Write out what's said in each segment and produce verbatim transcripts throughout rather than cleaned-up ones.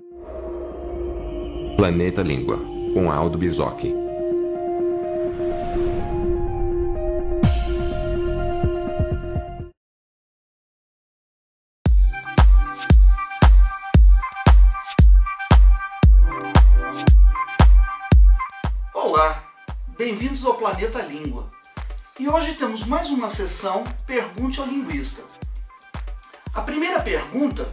Planeta Língua, com Aldo Bisocchi. Olá, bem-vindos ao Planeta Língua. E hoje temos mais uma sessão Pergunte ao Linguista. A primeira pergunta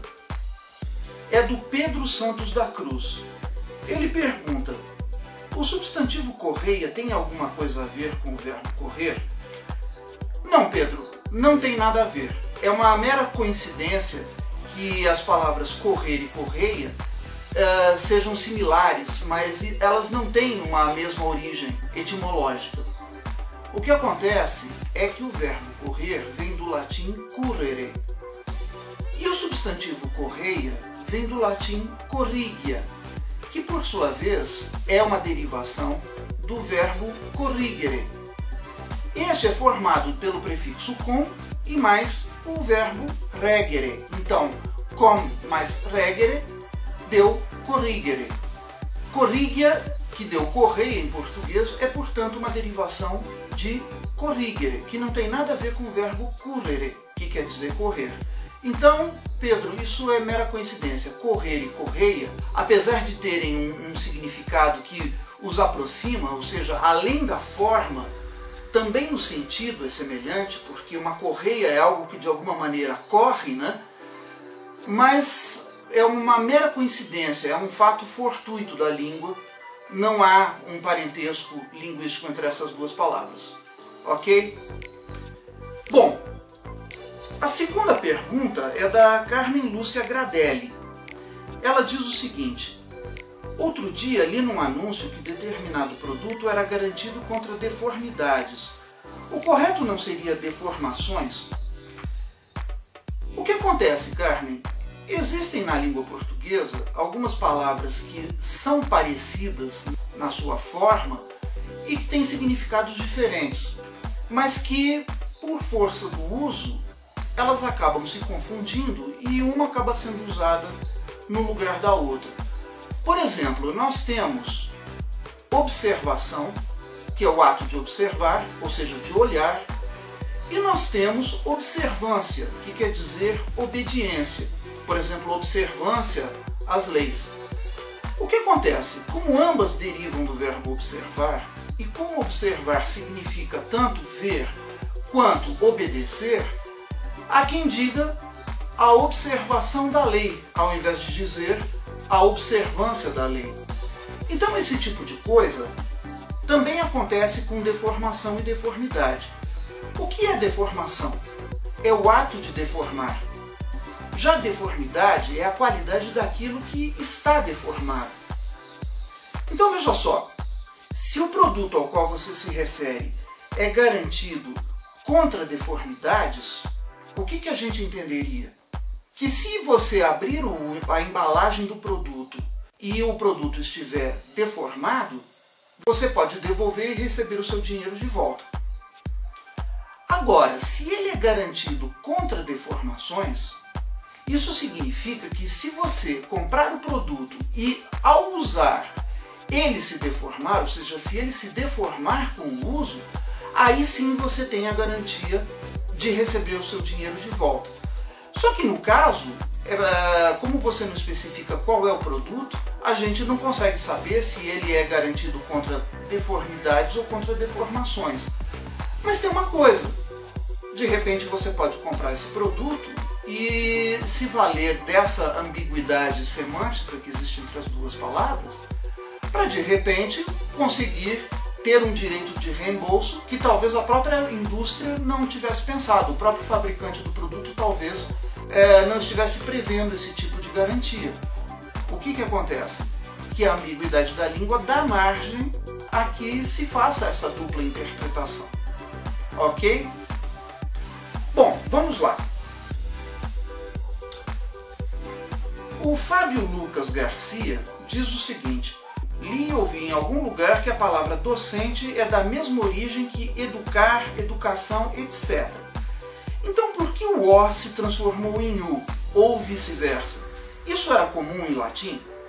é do Pedro Santos da Cruz. Ele pergunta: o substantivo correia tem alguma coisa a ver com o verbo correr? Não, Pedro, não tem nada a ver. É uma mera coincidência que as palavras correr e correia uh, sejam similares, mas elas não têm uma mesma origem etimológica. O que acontece é que o verbo correr vem do latim currere. E o substantivo correia vem do latim corrigia, que por sua vez é uma derivação do verbo corrigere. Este é formado pelo prefixo com e mais o verbo regere. Então, com mais regere deu corrigere. Corrigia, que deu correia em português, é portanto uma derivação de corrigere, que não tem nada a ver com o verbo currere, que quer dizer correr. Então, Pedro, isso é mera coincidência. Correr e correia, apesar de terem um, um significado que os aproxima, ou seja, além da forma, também no sentido é semelhante, porque uma correia é algo que de alguma maneira corre, né? Mas é uma mera coincidência, é um fato fortuito da língua. Não há um parentesco linguístico entre essas duas palavras. Ok? Bom, a segunda pergunta é da Carmen Lúcia Gradelli. Ela diz o seguinte: outro dia li num anúncio que determinado produto era garantido contra deformidades. O correto não seria deformações? O que acontece, Carmen? Existem na língua portuguesa algumas palavras que são parecidas na sua forma e que têm significados diferentes, mas que, por força do uso, elas acabam se confundindo e uma acaba sendo usada no lugar da outra. Por exemplo, nós temos observação, que é o ato de observar, ou seja, de olhar, e nós temos observância, que quer dizer obediência. Por exemplo, observância às leis. O que acontece? Como ambas derivam do verbo observar, e como observar significa tanto ver quanto obedecer, há quem diga a observação da lei, ao invés de dizer a observância da lei. Então esse tipo de coisa também acontece com deformação e deformidade. O que é deformação? É o ato de deformar. Já deformidade é a qualidade daquilo que está deformado. Então veja só, se o produto ao qual você se refere é garantido contra deformidades, o que, que a gente entenderia? Que se você abrir o, a embalagem do produto e o produto estiver deformado, você pode devolver e receber o seu dinheiro de volta. Agora, se ele é garantido contra deformações, isso significa que se você comprar o produto e ao usar ele se deformar, ou seja, se ele se deformar com o uso, aí sim você tem a garantia de receber o seu dinheiro de volta. Só que no caso, como você não especifica qual é o produto, a gente não consegue saber se ele é garantido contra deformidades ou contra deformações. Mas tem uma coisa, de repente você pode comprar esse produto e se valer dessa ambiguidade semântica que existe entre as duas palavras, para de repente conseguir ter um direito de reembolso que talvez a própria indústria não tivesse pensado, o próprio fabricante do produto talvez é, não estivesse prevendo esse tipo de garantia. O que que acontece? Que a ambiguidade da língua dá margem a que se faça essa dupla interpretação. Ok? Bom, vamos lá. O Fábio Lucas Garcia diz o seguinte: li e ouvi em algum lugar que a palavra docente é da mesma origem que educar, educação, etcétera. Então por que o O se transformou em U, ou vice-versa? Isso era comum em latim?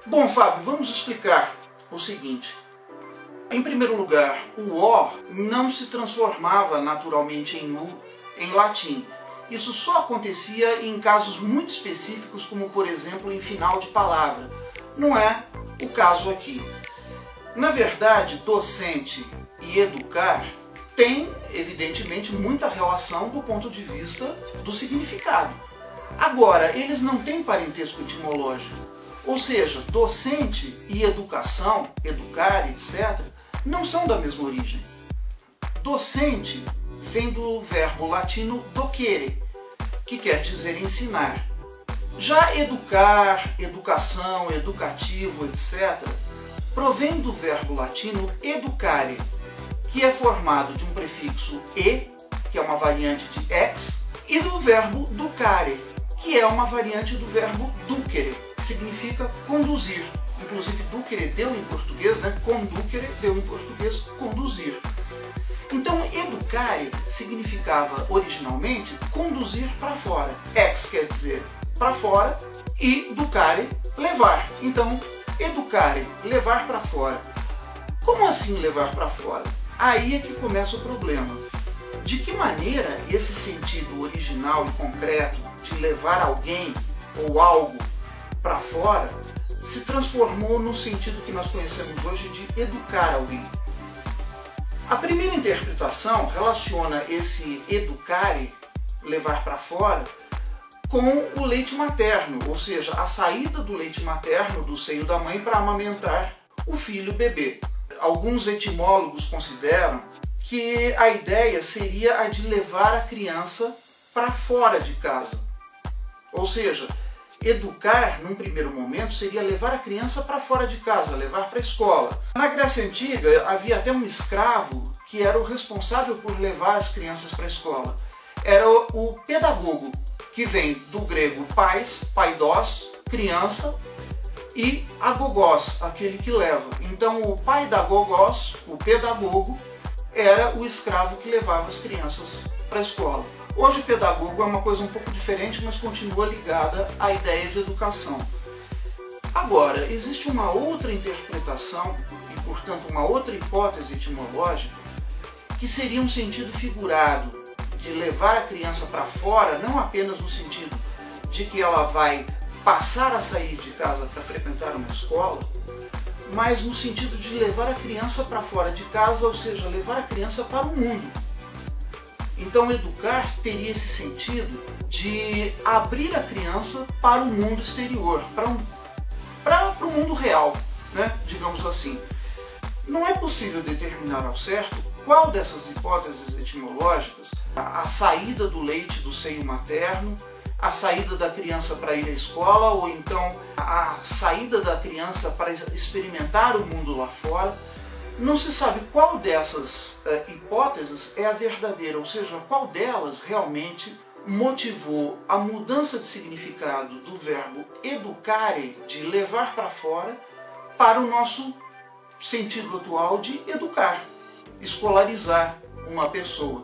Bom, Fábio, vamos explicar o seguinte. Em primeiro lugar, o O não se transformava naturalmente em U em latim. Isso só acontecia em casos muito específicos, como por exemplo em final de palavra. Não é o caso aqui. Na verdade, docente e educar tem, evidentemente, muita relação do ponto de vista do significado. Agora, eles não têm parentesco etimológico. Ou seja, docente e educação, educar, etcétera, não são da mesma origem. Docente vem do verbo latino docere, que quer dizer ensinar. Já educar, educação, educativo, etcétera, provém do verbo latino educare, que é formado de um prefixo e, que é uma variante de ex, e do verbo ducare, que é uma variante do verbo ducere, que significa conduzir. Inclusive, ducere deu em português, né? Conducere deu em português conduzir. Então, educare significava originalmente conduzir para fora. Ex quer dizer para fora e ducare, levar. Então, educare, levar para fora. Como assim levar para fora? Aí é que começa o problema. De que maneira esse sentido original e concreto de levar alguém ou algo para fora se transformou no sentido que nós conhecemos hoje de educar alguém? A primeira interpretação relaciona esse educare, levar para fora, com o leite materno, ou seja, a saída do leite materno do seio da mãe para amamentar o filho bebê. Alguns etimólogos consideram que a ideia seria a de levar a criança para fora de casa. Ou seja, educar, num primeiro momento, seria levar a criança para fora de casa, levar para a escola. Na Grécia Antiga, havia até um escravo que era o responsável por levar as crianças para a escola. Era o pedagogo, que vem do grego pais, paidós, criança, e agogós, aquele que leva. Então o paidagogós, o pedagogo, era o escravo que levava as crianças para a escola. Hoje pedagogo é uma coisa um pouco diferente, mas continua ligada à ideia de educação. Agora, existe uma outra interpretação, e portanto uma outra hipótese etimológica, que seria um sentido figurado, de levar a criança para fora, não apenas no sentido de que ela vai passar a sair de casa para frequentar uma escola, mas no sentido de levar a criança para fora de casa, ou seja, levar a criança para o mundo. Então, educar teria esse sentido de abrir a criança para o mundo exterior, para, um, para, para o mundo real, né? Digamos assim. Não é possível determinar ao certo qual dessas hipóteses etimológicas, a, a saída do leite do seio materno, a saída da criança para ir à escola, ou então a saída da criança para experimentar o mundo lá fora. Não se sabe qual dessas uh, hipóteses é a verdadeira, ou seja, qual delas realmente motivou a mudança de significado do verbo educare, de levar para fora, para o nosso sentido atual de educar, escolarizar uma pessoa.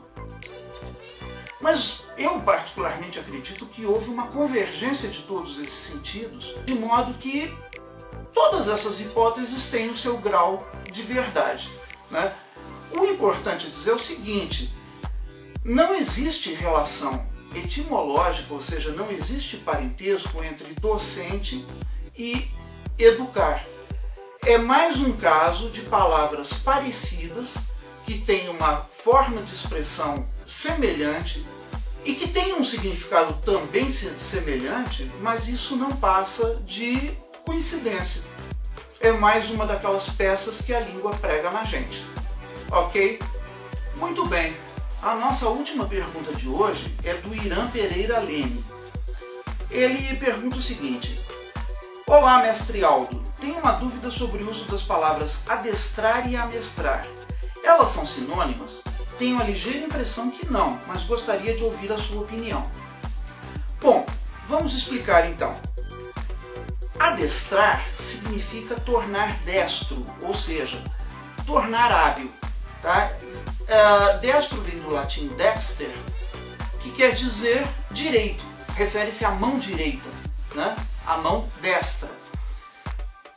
Mas eu particularmente acredito que houve uma convergência de todos esses sentidos, de modo que todas essas hipóteses têm o seu grau de verdade, né? O importante é dizer o seguinte: não existe relação etimológica, ou seja, não existe parentesco entre docente e educar. É mais um caso de palavras parecidas, que têm uma forma de expressão semelhante e que têm um significado também semelhante, mas isso não passa de coincidência. É mais uma daquelas peças que a língua prega na gente. Ok? Muito bem. A nossa última pergunta de hoje é do Irã Pereira Leme. Ele pergunta o seguinte: olá, mestre Aldo. Tenho uma dúvida sobre o uso das palavras adestrar e amestrar. Elas são sinônimas? Tenho a ligeira impressão que não, mas gostaria de ouvir a sua opinião. Bom, vamos explicar então. Adestrar significa tornar destro, ou seja, tornar hábil. Tá? Uh, destro vem do latim dexter, que quer dizer direito, refere-se à mão direita, né? A mão destra.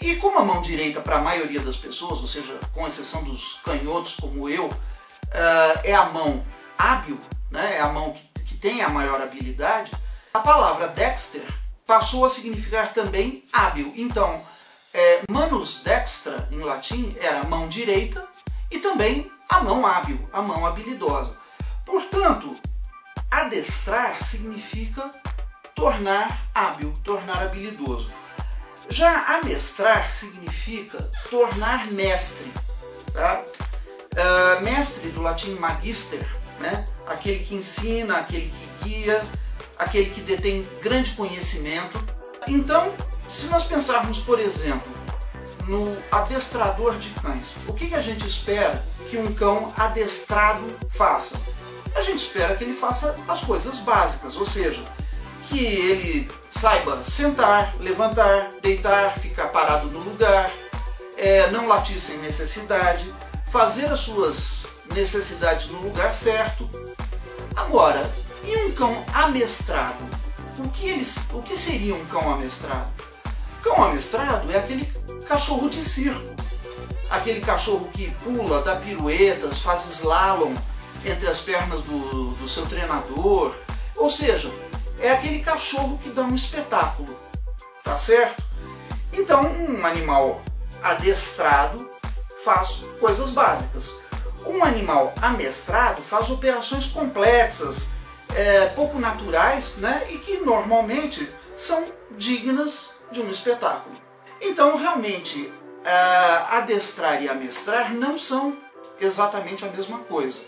E como a mão direita para a maioria das pessoas, ou seja, com exceção dos canhotos como eu, é a mão hábil, né? É a mão que, que tem a maior habilidade, a palavra dexter passou a significar também hábil. Então, é, manus dextra em latim era a mão direita e também a mão hábil, a mão habilidosa. Portanto, adestrar significa tornar hábil, tornar habilidoso. Já amestrar significa tornar mestre. Tá? Uh, mestre do latim magister, né? Aquele que ensina, aquele que guia, aquele que detém grande conhecimento. Então, se nós pensarmos, por exemplo, no adestrador de cães, o que, que a gente espera que um cão adestrado faça? A gente espera que ele faça as coisas básicas, ou seja, que ele saiba sentar, levantar, deitar, ficar parado no lugar, é, não latir sem necessidade, fazer as suas necessidades no lugar certo. Agora, e um cão amestrado? O que, eles, o que seria um cão amestrado? Cão amestrado é aquele cachorro de circo, aquele cachorro que pula, dá piruetas, faz slalom entre as pernas do, do seu treinador, ou seja, é aquele cachorro que dá um espetáculo, tá certo? Então, um animal adestrado faz coisas básicas. Um animal amestrado faz operações complexas, é, pouco naturais, né? E que normalmente são dignas de um espetáculo. Então, realmente, é, adestrar e amestrar não são exatamente a mesma coisa.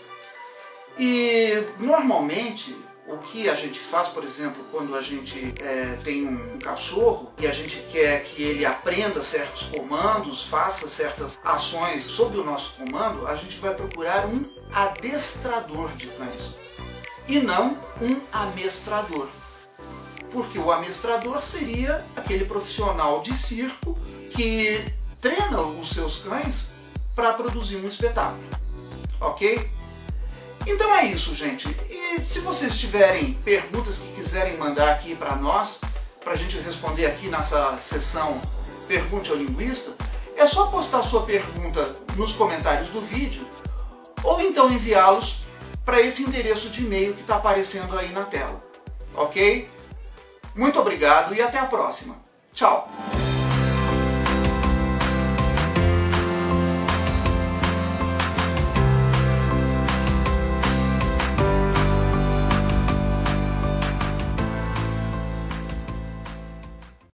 E, normalmente, o que a gente faz, por exemplo, quando a gente é, tem um cachorro e a gente quer que ele aprenda certos comandos, faça certas ações sob o nosso comando, a gente vai procurar um adestrador de cães e não um amestrador. Porque o amestrador seria aquele profissional de circo que treina os seus cães para produzir um espetáculo, ok? Então é isso, gente. E se vocês tiverem perguntas que quiserem mandar aqui para nós, para a gente responder aqui nessa sessão Pergunte ao Linguista, é só postar sua pergunta nos comentários do vídeo ou então enviá-los para esse endereço de e-mail que está aparecendo aí na tela. Ok? Muito obrigado e até a próxima. Tchau!